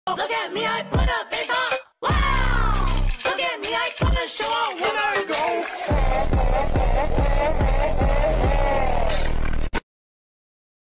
Look at me, I put a face on